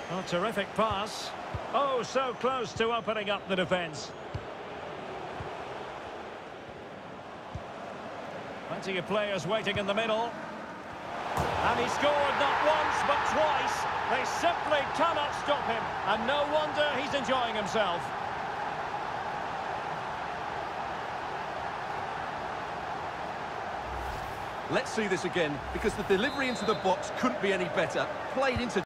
Oh, terrific pass. Oh, so close to opening up the defence. Plenty of players waiting in the middle. And he scored not once, but twice. They simply cannot stop him. And no wonder he's enjoying himself. Let's see this again, because the delivery into the box couldn't be any better. Played into